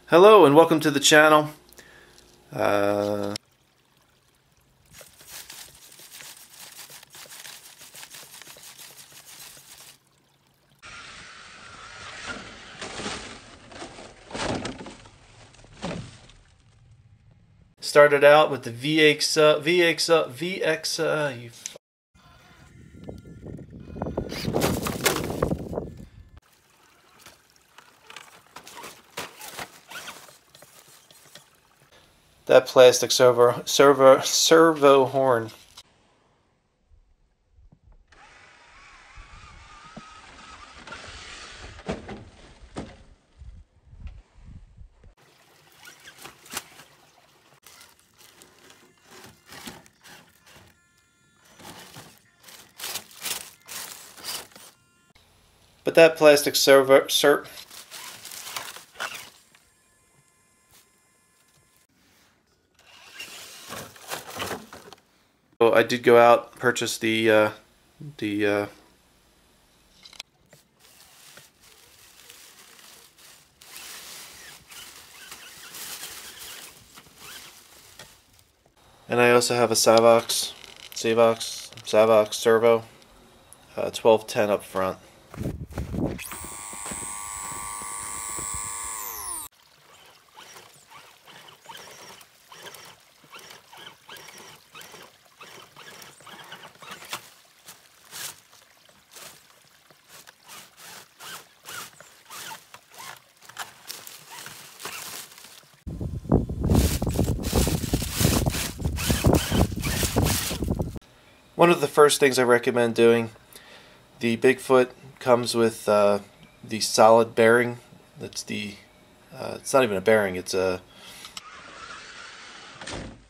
Hello and welcome to the channel. Started out with the VX, you that plastic servo horn. But that plastic So I did go out, purchase the and I also have a Savox servo, 1210 up front. One of the first things I recommend doing, the Bigfoot comes with the solid bearing. That's the it's not even a bearing, it's a